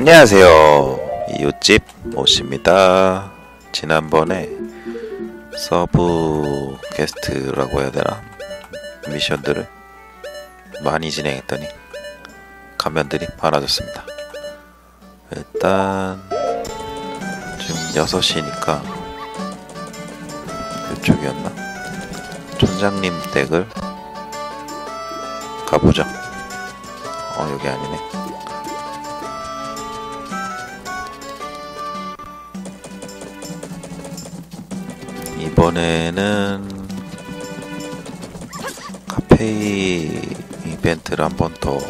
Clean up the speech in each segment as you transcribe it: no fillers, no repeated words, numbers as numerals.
안녕하세요. 이웃집 모씨입니다. 지난번에 서브 퀘스트라고 해야 되나? 미션들을 많이 진행했더니 가면들이 많아졌습니다. 일단 지금 6시니까 이쪽이었나? 촌장님 댁을 가보죠. 여기 아니네. 이번에는 카페이 이벤트를 한 번 더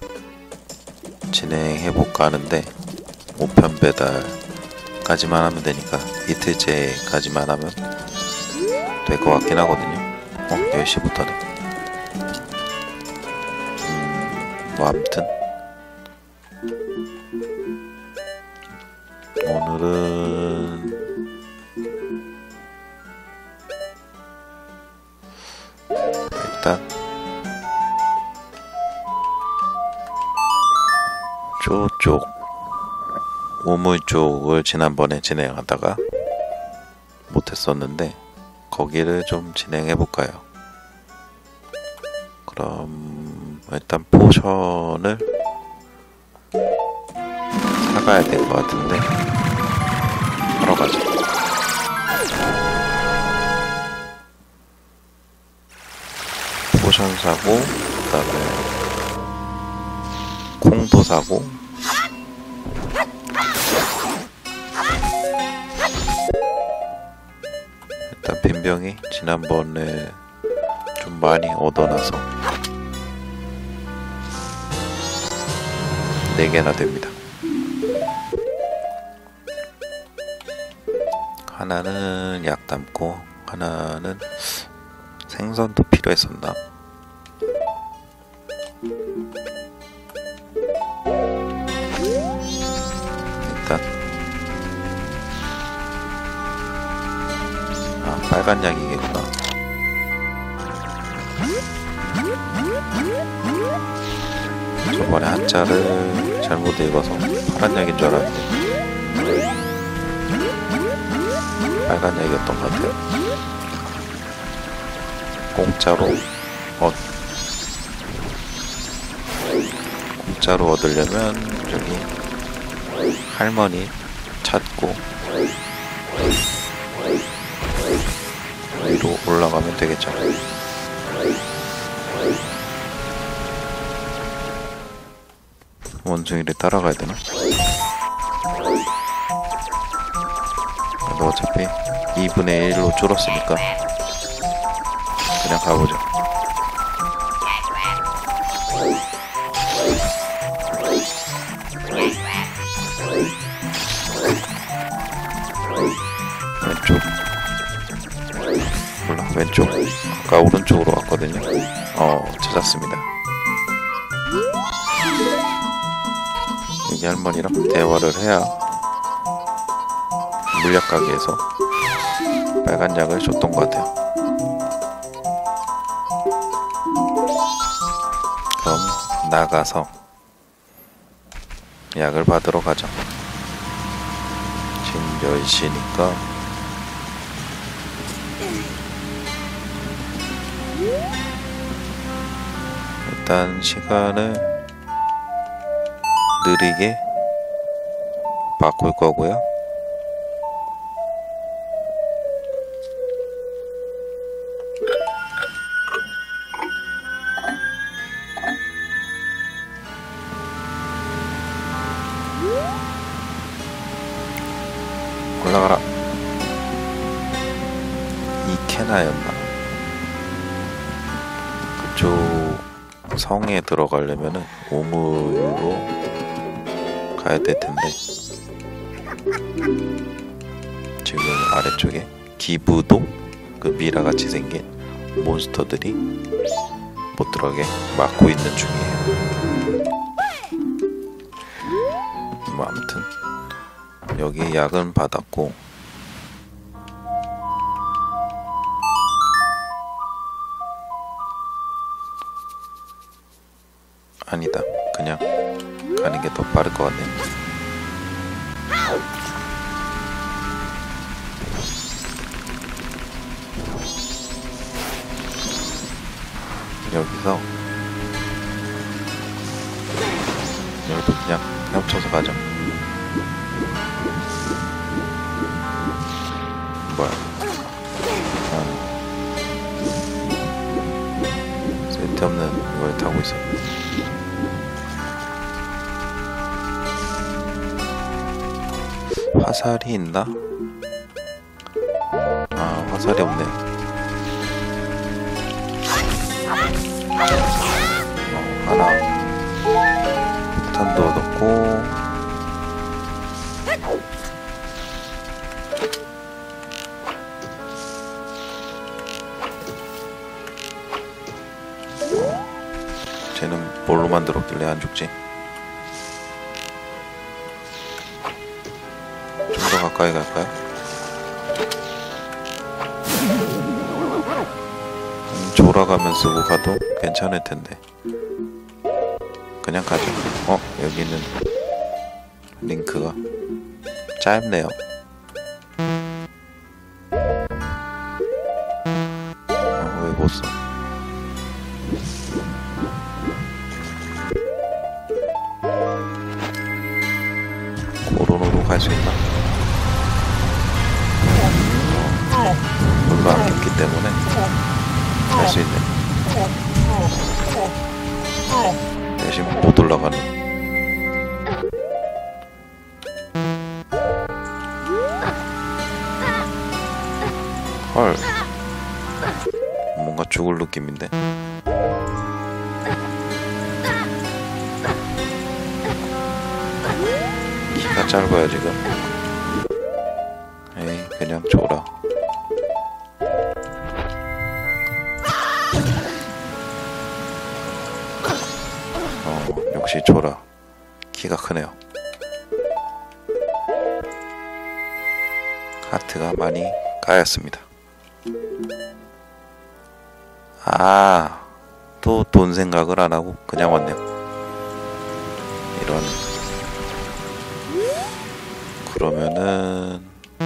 진행해볼까 하는데 5편 배달까지만 하면 되니까 이틀째까지만 하면 될 것 같긴 하거든요. 10시부터네. 뭐 아무튼 오늘은 일단 저쪽 우물 쪽을 지난번에 진행하다가 못했었는데 거기를 좀 진행해볼까요? 그럼 일단 포션을 사가야 될 것 같은데 하러 가자. 포션 사고 그 다음에 콩도 사고 일단 빈병이 지난번에 좀 많이 얻어놔서 4개나 됩니다. 하나는 약 담고 하나는 생선도 필요했었나? 일단 빨간 약이겠구나. 저번에 한자를 잘못 읽어서 파란 약인 줄 알았는데 빨간 약이었던 것 같아요. 공짜로 얻으려면 저기 할머니 찾고 위로 올라가면 되겠죠. 원숭이를 따라가야 되나? 어차피 2분의 1로 줄었으니까 그냥 가보죠. 왼쪽 몰라 왼쪽 아까 오른쪽으로 왔거든요. 찾았습니다. 여기 할머니랑 대화를 해야 물약 가게에서 빨간 약을 줬던 것 같아요. 그럼 나가서 약을 받으러 가죠. 지금 10시니까 일단 시간을 느리게 바꿀 거고요. 올라가라. 이케나였나? 그쪽 성에 들어가려면은 우물로 가야 될 텐데 지금 아래쪽에 기부도 그 미라같이 생긴 몬스터들이 못 들어가게 막고 있는 중이에요. 뭐 아무튼 여기 약은 받았고 아니다. 그냥 가는 게 더 빠를 것 같네. 여기서 여기도 그냥 겹쳐서 가죠. 뭐야? 쓸데없는 이걸 타고 있어. 화살이 있나? 아, 화살이 없네. 하나 폭탄도 넣고 쟤는 뭘로 만들었길래 안 죽지? 좀 더 가까이 갈까요? 돌아가면 쓰고 가도 괜찮을 텐데. 그냥 가죠. 여기는 링크가 짧네요. 왜 못 써? 고로노로 갈 수 있나? 별로 안 깊기 때문에 갈 수 있네. 대신 못 올라가는. 헐, 뭔가 죽을 느낌인데. 키가 짧아요 지금. 에이, 그냥 줘라. 역시 조라. 키가 크네요. 하트가 많이 까였습니다. 아, 또 돈 생각을 안 하고 그냥 왔네요. 이런. 그러면은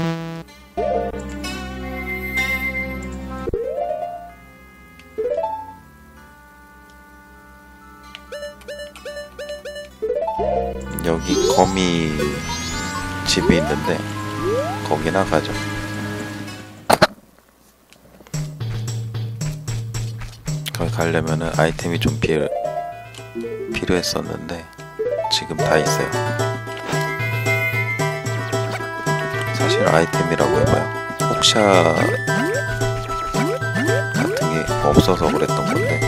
여기 거미 집이 있는데 거기나 가죠. 거기 가려면은 아이템이 좀 필요했었는데 지금 다 있어요. 사실 아이템이라고 해봐요. 폭샷 같은 게 없어서 그랬던 건데,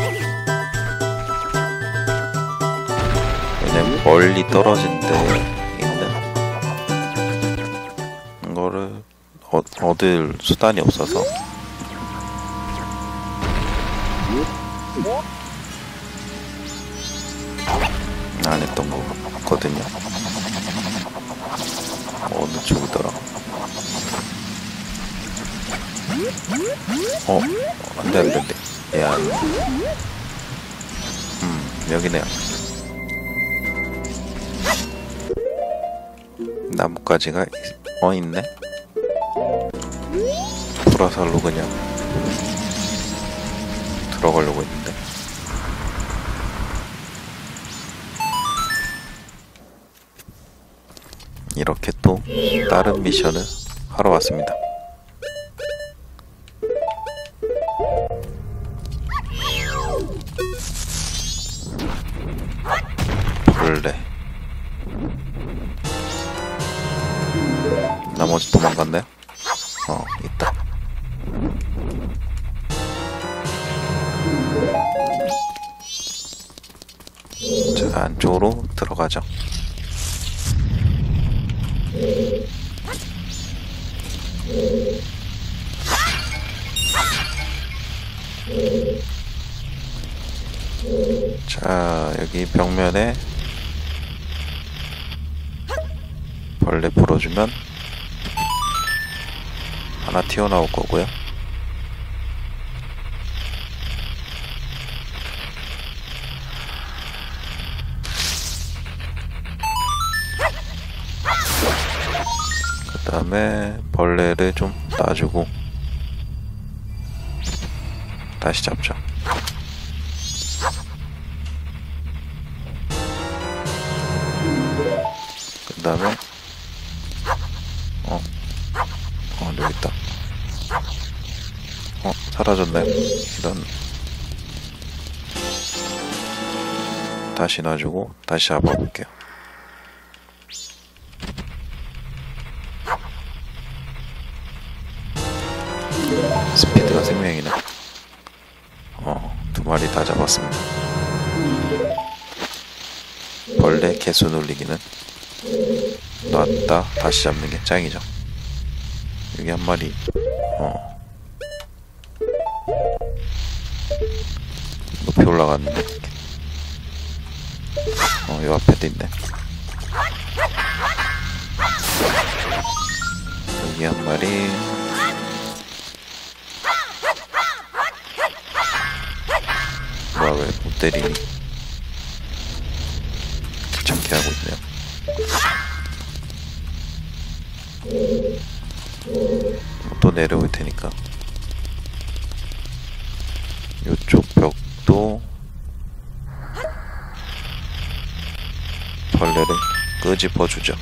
왜냐면 멀리 떨어진 데 있는 거를 얻을 수단이 없어서 안 했던 거거든요. 어느 쪽이더라? 안돼. 야, 여기네요. 나뭇가지가 있네. 불화살로 그냥 들어가려고 했는데. 이렇게 또 다른 미션을 하러 왔습니다. 벌레. 나머지 도망갔나요? 있다. 자, 안쪽으로 들어가죠. 자, 여기 벽면에 벌레 불어주면 하나 튀어나올 거고요. 그 다음에 벌레를 좀 놔주고 다시 잡죠. 그 다음에 여기 있다. 사라졌네. 이런. 다시 놔주고 다시 잡아볼게요. 스피드가 생명이네. 두 마리 다 잡았습니다. 벌레 개수 놀리기는 놨다 다시 잡는 게 짱이죠. 여기 한 마리. 높이 올라갔는데. 요 앞에도 있네. 여기 한 마리. 뭐야, 왜 못 때리니? 귀찮게 하고 있네요. 또 내려올 테니까. 요쪽 벽도 벌레를 끄집어주죠.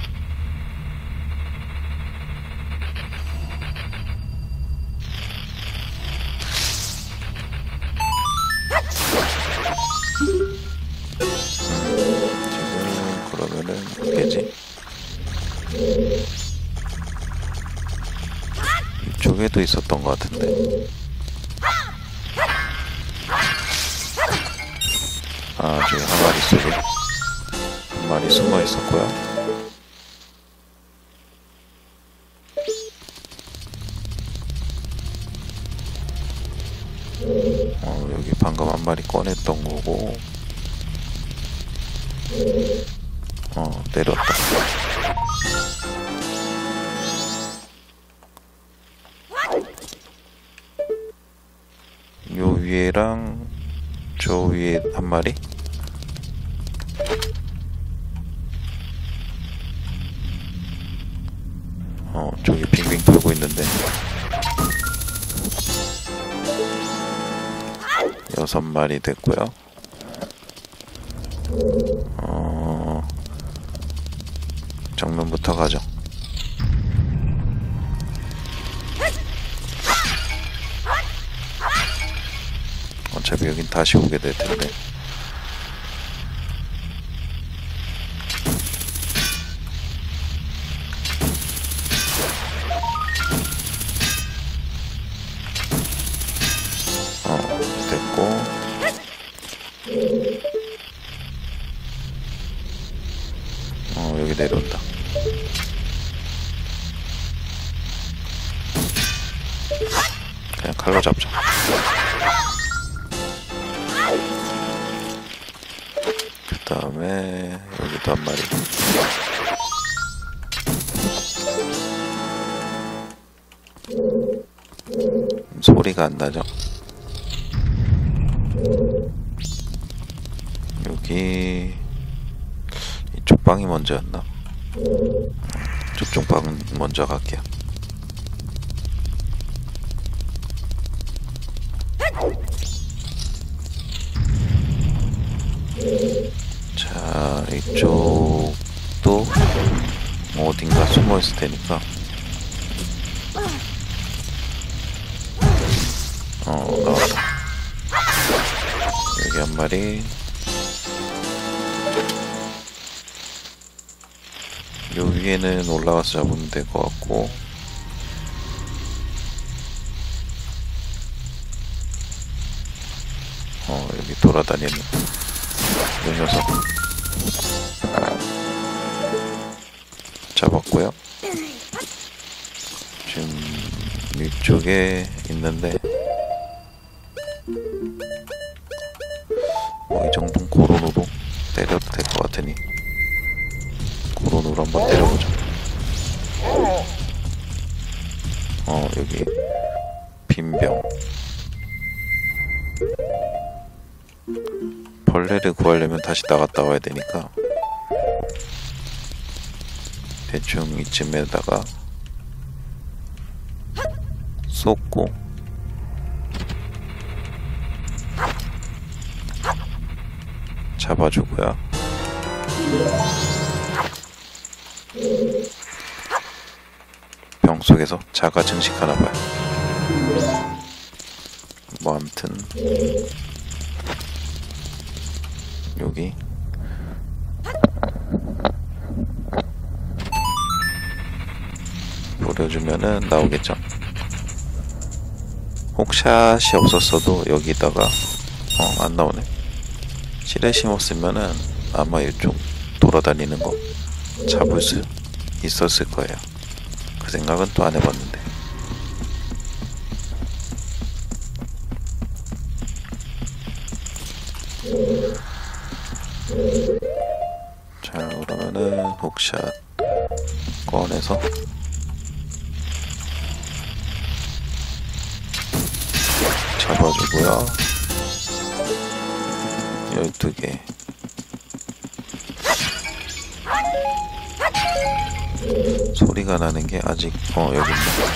지금 그러면은 몇 개지? 이쪽에도 있었던 것 같은데. 저기 한 마리 속에 한 마리 숨어 있었고요. 여기 방금 한 마리 꺼냈던 거고. 내렸다. 요 위에랑 저 위에 한 마리? 저기 빙빙 돌고 있는데 6마리 됐고요. 정면부터 가죠. 어차피 여긴 다시 오게 될 텐데. 됐고. 여기 내려온다. 그냥 칼로 잡자. 그 다음에 여기도 한 마리. 소리가 안 나죠? 여기 이쪽 방이 먼저였나? 저쪽 방 먼저 갈게요. 자, 이쪽도 어딘가 숨어 있을 테니까. 나왔다. 여기 한 마리. 요 위에는 올라가서 잡으면 될 것 같고. 여기 돌아다니는 이 녀석 잡았고요. 지금 위쪽에 있는데 이 정도는 고론으로 때려도 될 것 같으니 고론으로 한번 때려보자. 여기 빈병. 벌레를 구하려면 다시 나갔다 와야 되니까 대충 이쯤에다가 쏟고 잡아주고요. 병 속에서 자가 증식하나봐요. 뭐 아무튼 여기 뿌려주면은 나오겠죠. 혹샷이 없었어도 여기다가 안 나오네. 실에 심었으면은 아마 이쪽 돌아다니는 거 잡을 수 있었을 거예요. 그 생각은 또 안 해봤는데. 자, 그러면은 혹샷 꺼내서 잡아주고요. 12개. 소리가 나는 게 아직 여기 있네.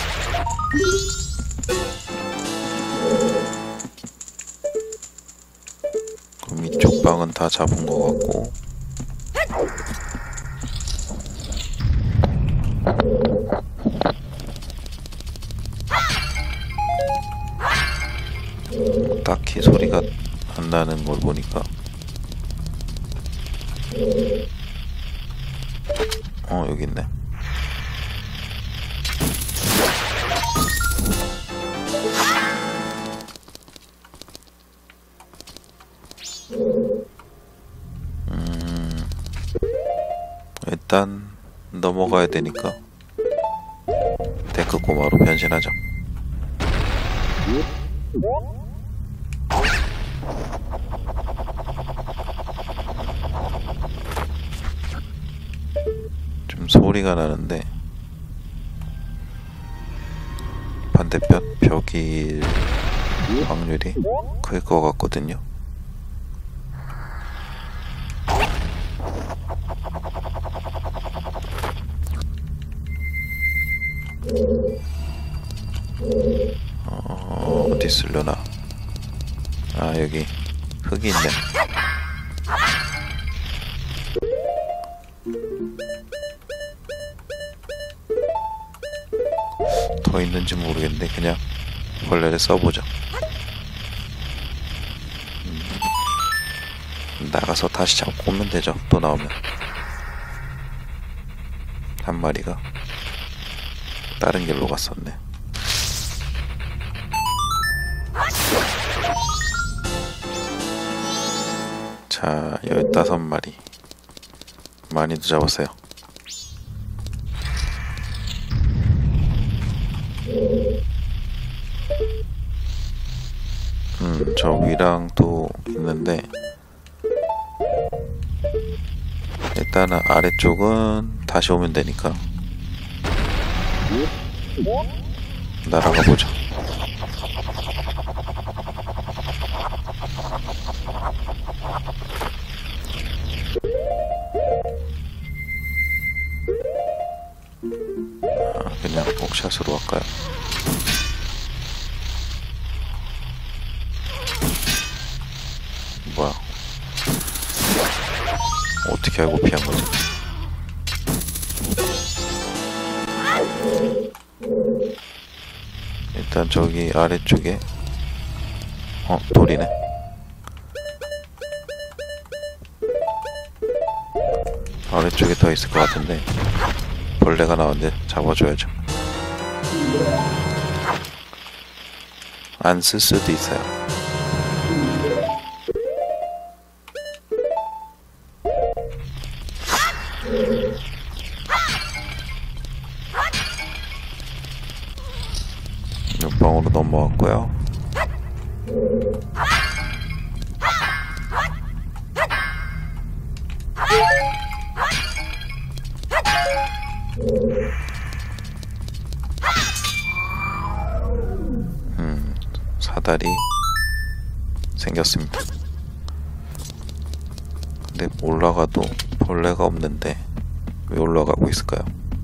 그럼 이쪽 방은 다 잡은 것 같고, 딱히 소리가 안 나는 걸 보니까 여기 있네. 일단 넘어가야 되니까 데크 꼬마로 변신하죠. 좀 소리가 나는데 반대편 벽일 확률이 클 것 같거든요. 어디 있으려나? 아, 여기 흙이 있네. 더 있는지 모르겠는데 그냥 벌레를 써보죠. 나가서 다시 잡고 오면 되죠. 또 나오면. 한 마리가 다른 길로 갔었네. 자, 15마리. 많이도 잡았어요. 저 위랑도 있는데 일단은 아래쪽은 다시 오면 되니까 날아가 보죠. 그냥 옥샷으로 할까요? 뭐야? 어떻게 알고 피한 거지? 일단 저기 아래쪽에 돌이네. 아래쪽에 더 있을 것 같은데 벌레가 나왔는데 잡아줘야죠. 안 쓸 수도 있어요. 옆방으로 넘어왔고요. 사다리 생겼습니다. 근데 올라가도 벌레가 없는데 왜 올라가고 있을까요?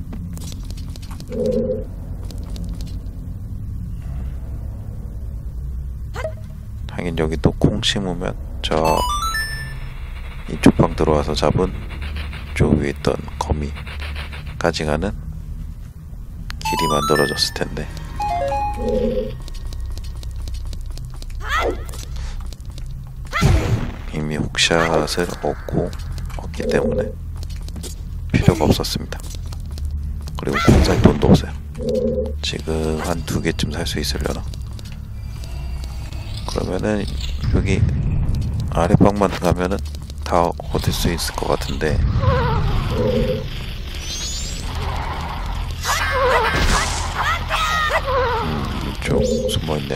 하긴 여기 또 콩 심으면 저 이쪽 방 들어와서 잡은 저 위에 있던 거미까지 가는 길이 만들어졌을 텐데. 이미 훅샷을 얻기 때문에 필요가 없었습니다. 그리고 콩살 돈도 없어요. 지금 한 2개쯤 살 수 있으려나? 그러면은 여기 아랫방만 가면은 다 얻을 수 있을 것 같은데. 이쪽 숨어있네요.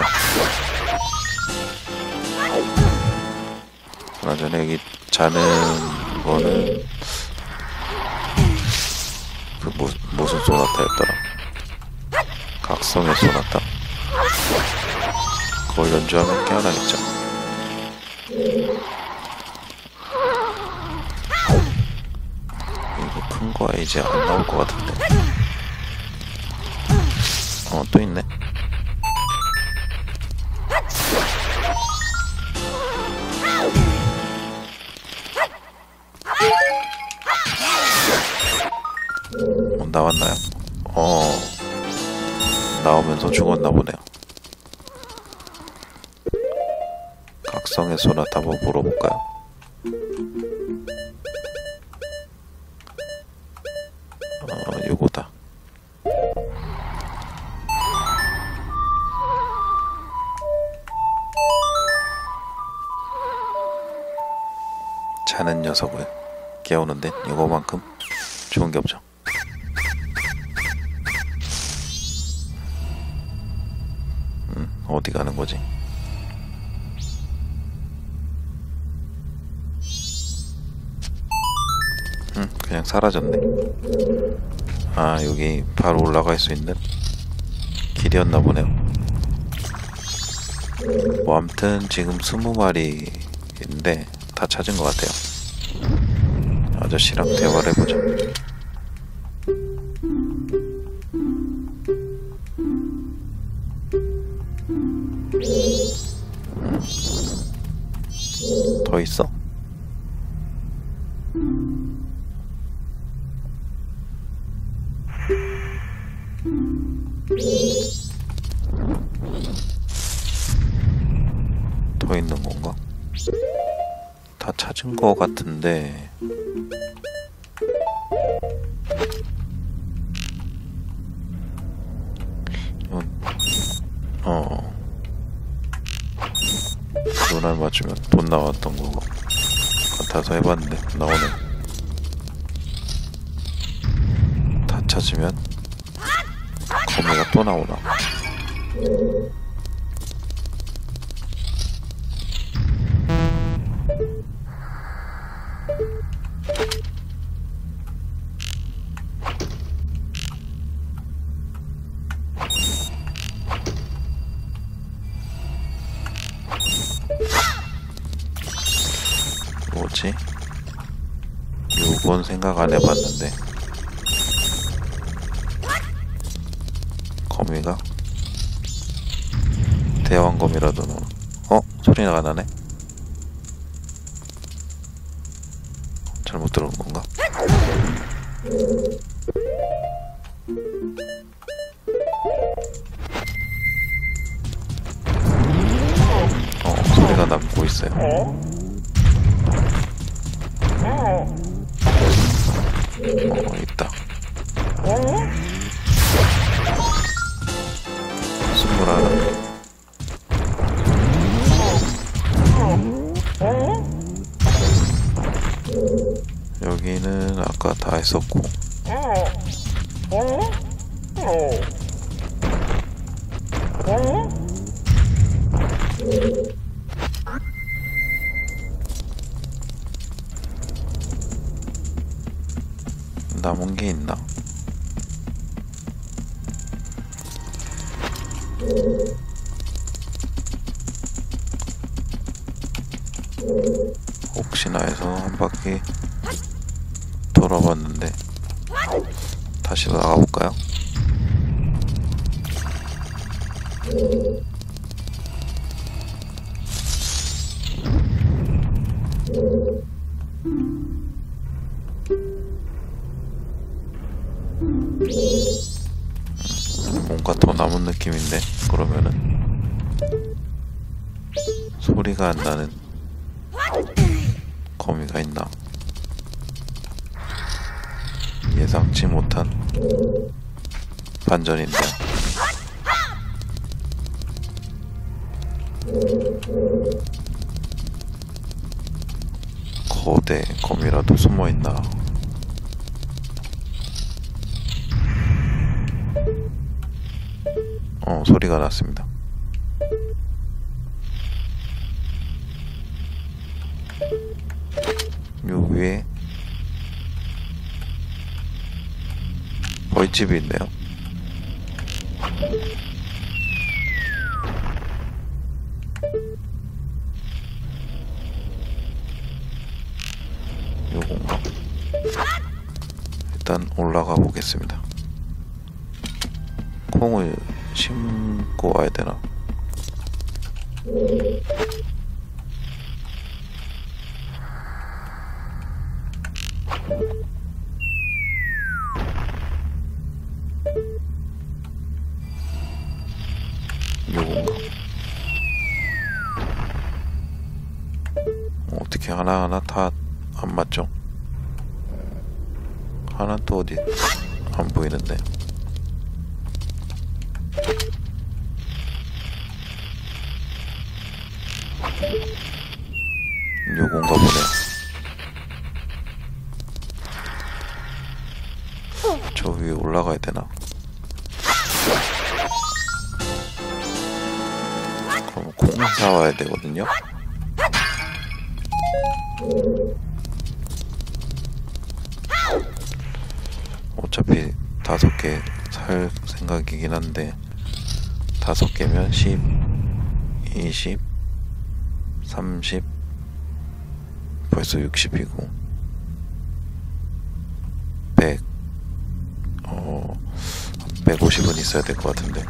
그나저나 여기 자는 거는 그 무슨 소나타였더라? 각성의 소나타? 그걸 연주하면 깨어나겠죠. 이거 큰 거야. 이제 안 나올 것 같은데. 또 있네. 나왔나요? 나오면서 죽었나 보네요. 각성의 소나타 한번 물어볼까요? 요거다. 자는 녀석을 깨우는데 이거만큼 좋은 게 없죠. 어디 가는 거지? 그냥 사라졌네. 아, 여기 바로 올라갈 수 있는 길이었나 보네요. 뭐 아무튼 지금 20마리인데 다 찾은 것 같아요. 아저씨랑 대화를 해보자. 더 있어? 더 있는 건가? 다 찾은 거 같은데. 눈알 맞추면 돈 나왔던 거 같아서 해봤는데 나오네. 다 찾으면 거미가 또 나오나? 뭐지? 요건 생각 안 해봤는데 거미가 대왕거미라도 소리가 나네? 잘못 들은 건가? 소리가 남고 있어요. 있다. 21. 여기는 아까 다 했었고. 남은 게 있나? 혹시나 해서 한 바퀴 돌아봤는데 다시 나가볼까요? 뭔가 더 남은 느낌인데. 그러면은 소리가 안 나는 거미가 있나? 예상치 못한 반전인데. 거대 거미라도 숨어있나? 소리가 났습니다. 요 위에 벌집이 있네요. 요건가? 일단 올라가 보겠습니다. 콩을 심고 와야 되나? 요건가? 어떻게 하나하나 다 안 맞죠? 하나 또 어디 안 보이는데. 요건가 보네요. 저 위에 올라가야 되나? 그럼 콩 사와야 되거든요. 어차피 5개 살 생각이긴 한데 5개면 10, 20, 30, 벌써 60이고 100, 150은 있어야 될 것 같은데.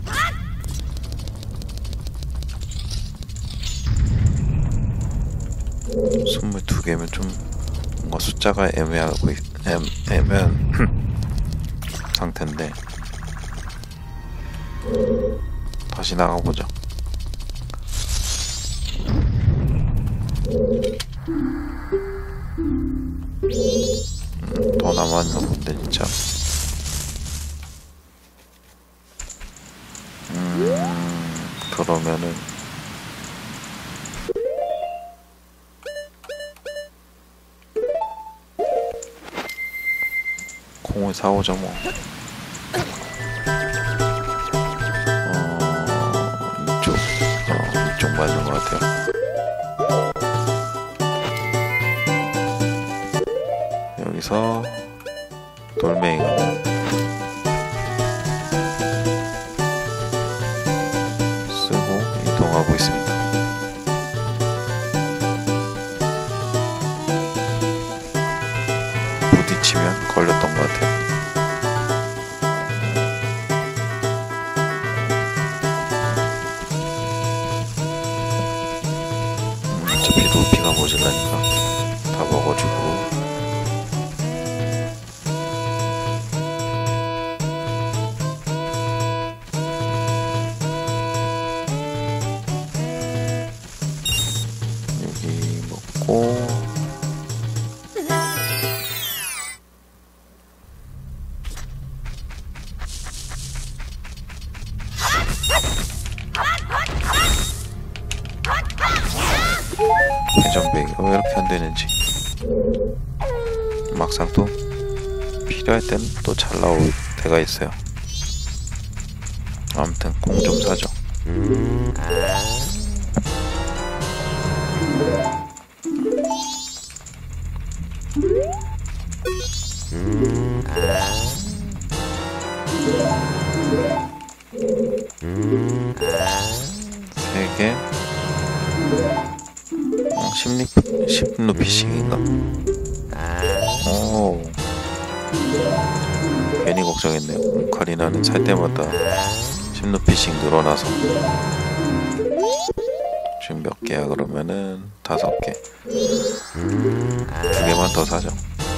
스물 2개면 좀 뭔가 숫자가 애매한 상태인데. 다시 나가보자. 더 남았나 본데 진짜. 그러면은 콩을 사오자 뭐. 이쪽 맞는 것 같아요. 여기서 돌멩이를 쓰고 이동하고 있습니다. 부딪히면 걸렸던 것 같아요. 어차피 루피가 모질라니까 다 먹어주고. 여기 먹고 회전배기 왜 이렇게 안 되는지. 막상 또 필요할 때는 또 잘 나올 때가 있어요. 아무튼 콩 좀 사죠. 세 개. 10루피씩인가? 오, 괜히 걱정했네요. 오카리나는 살 때마다 심누피씩 늘어나서 지금 몇 개야? 그러면은 5개. 2개만 더 사죠.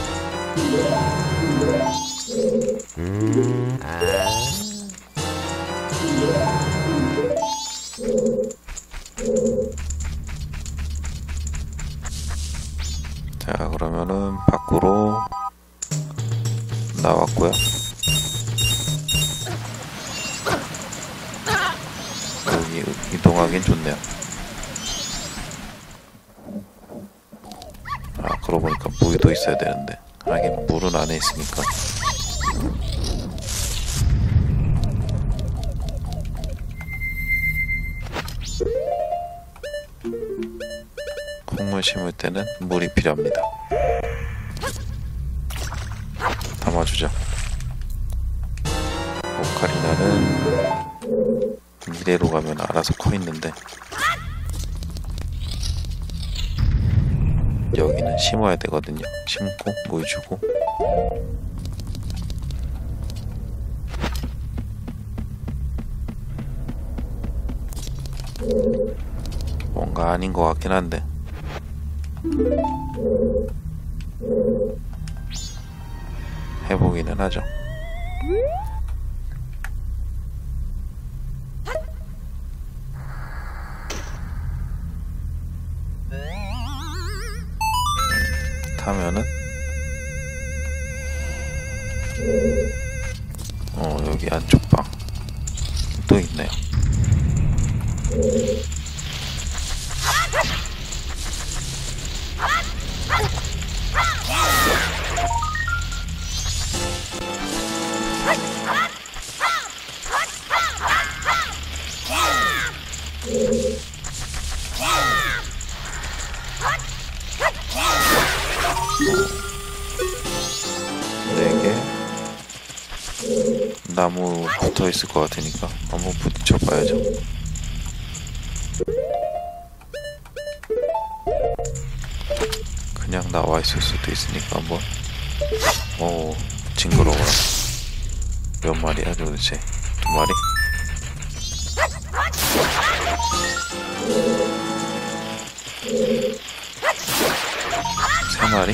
자, 그러면은 밖으로 나왔고요. 여기 이동하긴 좋네요. 아, 그러고 보니까 물도 있어야 되는데, 하긴 물은 안에 있으니까. 콩물 심을 때는 물이 필요합니다. 담아주죠. 오카리나는 미래로 가면 알아서 커 있는데, 여기는 심어야 되거든요. 심고 물 주고. 뭔가 아닌 것 같긴 한데, 해보기는 하죠. 타면은 여기 안쪽 방 또 있네요. 나무 붙어 있을 것 같으니까 한번 부딪혀 봐야죠. 그냥 나와 있을 수도 있으니까 한번. 오, 징그러워라. 몇 마리야 도대체? 2마리? 3마리?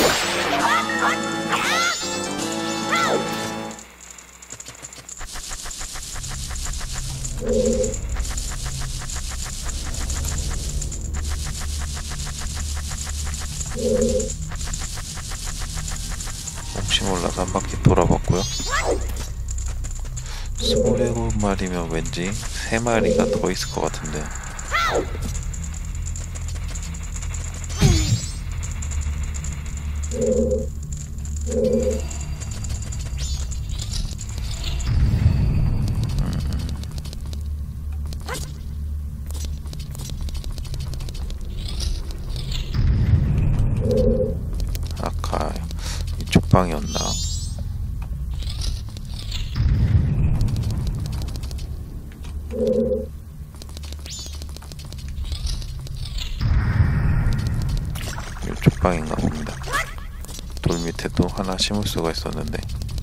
혹시 몰라서 한 바퀴 돌아봤고요. 27마리면 왠지 3마리가 더 있을 것 같은데. 아까 이쪽 방이었나? 이쪽 방인가 봅니다. 돌 밑에도 하나 심을 수가 있었는데.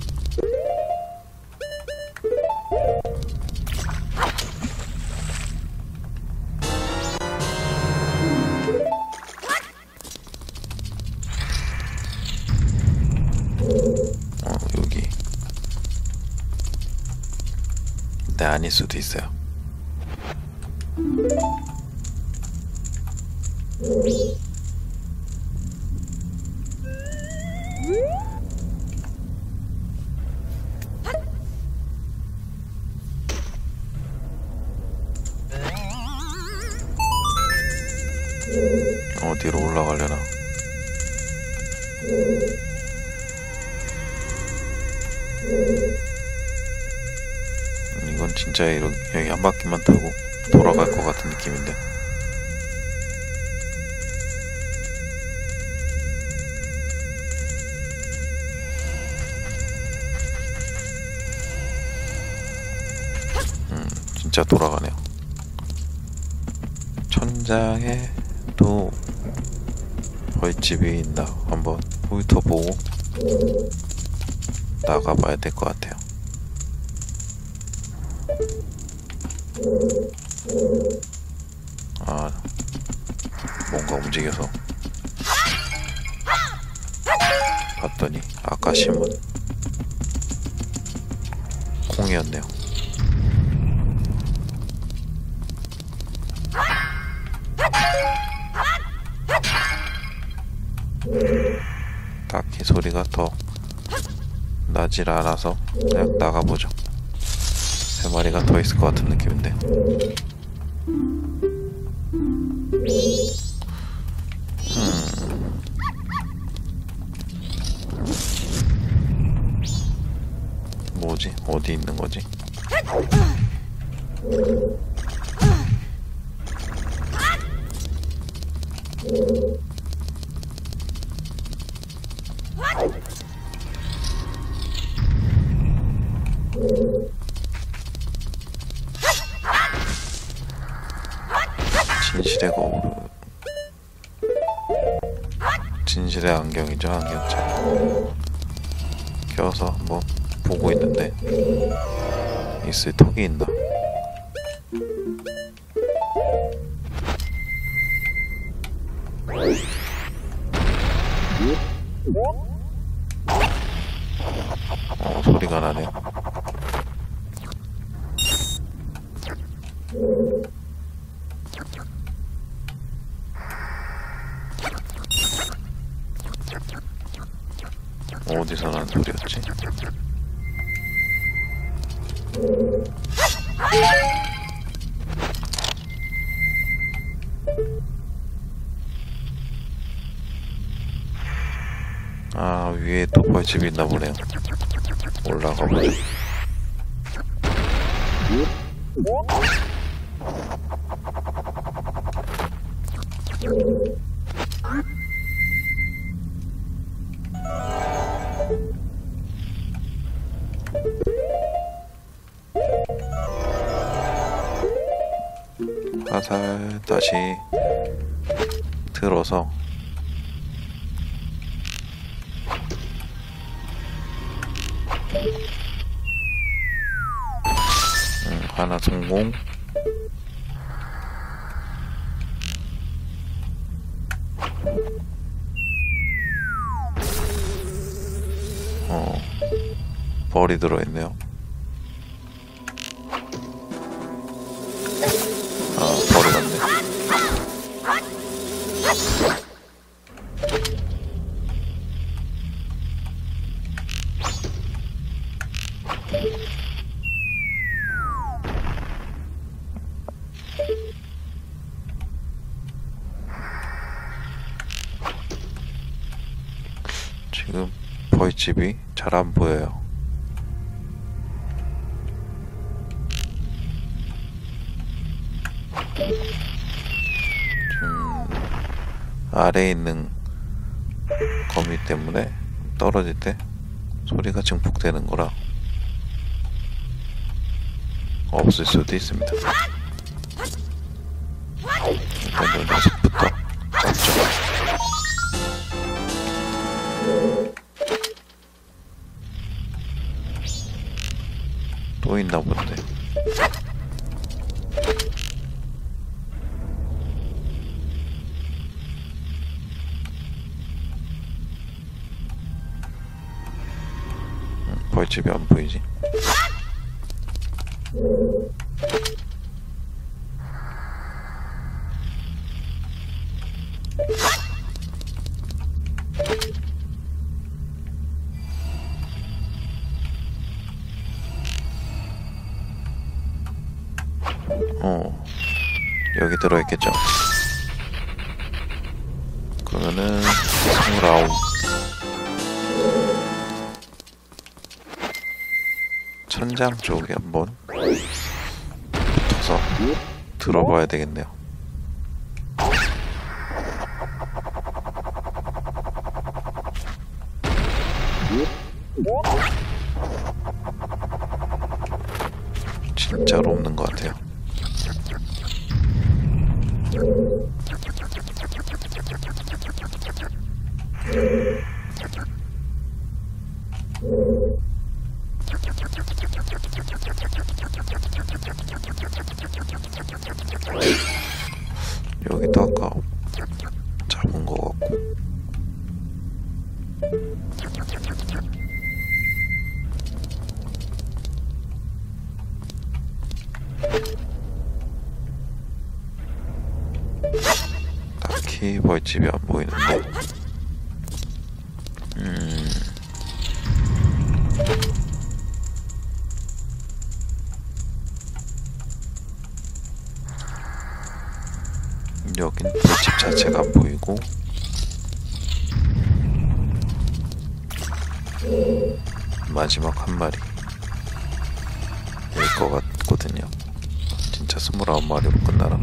여기. 근데 아닐 수도 있어요. 어디로 올라가려나? 이건 진짜 여기 한 바퀴만 타고 돌아갈 것 같은 느낌인데. 진짜 돌아가네요. 천장에 또 벌집이 있나 한번 훑어보고 나가봐야 될 것 같아요. 아, 뭔가 움직여서 봤더니 아까 심은 콩이었네요. 딱히 소리가 더 나질 않아서 그냥 나가보죠. 3마리가 더 있을 것 같은 느낌인데. 뭐지? 어디 있는 거지? 진실의 거울. 진실의 안경이죠, 안경처럼. 껴서 한번 보고 있는데 있을 턱이 있나? 소리가 나네요. 어디서 나는 소리였지? 아, 위에 또 벌집이 있나 보네요. 올라가 보죠. 화살 다시 들어서 하나 성공. 벌이 들어있네요. 벌이 같네. 지금 벌집이 잘 안 보여요. 아래에 있는 거미 때문에 떨어질 때 소리가 증폭되는 거라 없을 수도 있습니다. 일단 이 녀석부터 잡죠. 또 있나 본데. 벌집이 안 보이지? 여기 들어있겠죠? 그러면은 29. 천장 쪽에 한번 붙어서 들어봐야 되겠네요. 진짜로 없는 것 같아요. 여기도 아까 잡은 거 같고. 딱히 벌집이 안 보이는데. 여긴 벌집 자체가 안 보이고, 마지막 한 마리 일 것 같거든요. 진짜 29마리로 끝나나?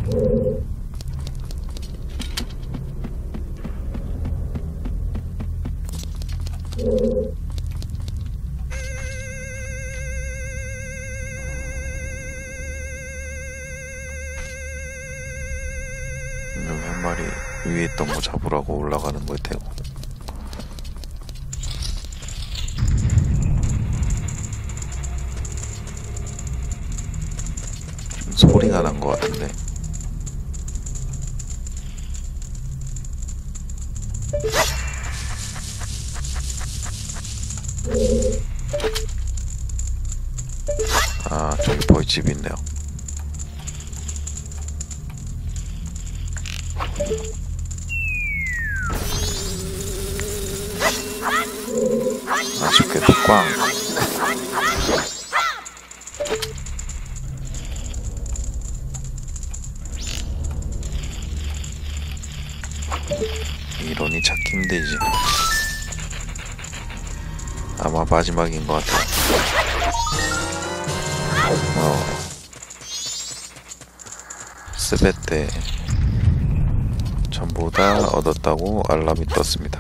여기 한 마리 위에 있던 거 잡으라고 올라가는 걸 테고. 좀 소리가 난 것 같은데. 아, 저기 벌집이 있네요. 아쉽게도 꽝. 이론이 찾기 힘들지. 아마 마지막인 것 같아요. 스베 때 전부 다 얻었다고 알람이 떴습니다.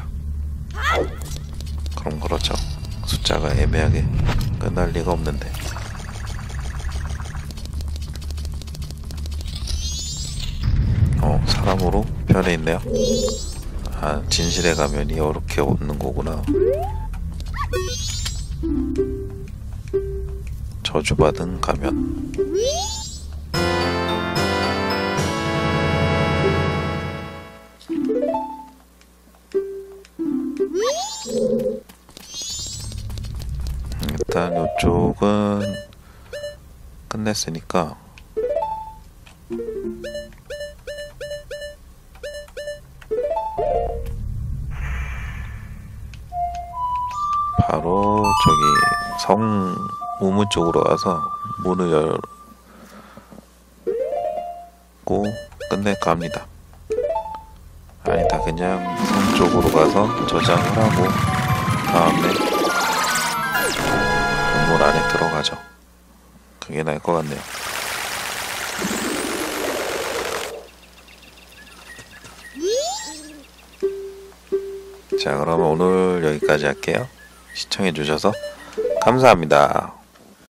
그럼 그렇죠. 숫자가 애매하게 끝날 리가 없는데. 사람으로 변해 있네요. 아, 진실의 가면이 이렇게 없는 거구나. 저주받은 가면. 일단 이쪽은 끝냈으니까 바로 저기 성 우물 쪽으로 와서 문을 열고 끝낼까 합니다. 아니다, 그냥 성 쪽으로 가서 저장을 하고 다음에 건물 안에 들어가죠. 그게 나을 것 같네요. 자, 그럼 오늘 여기까지 할게요. 시청해주셔서 감사합니다.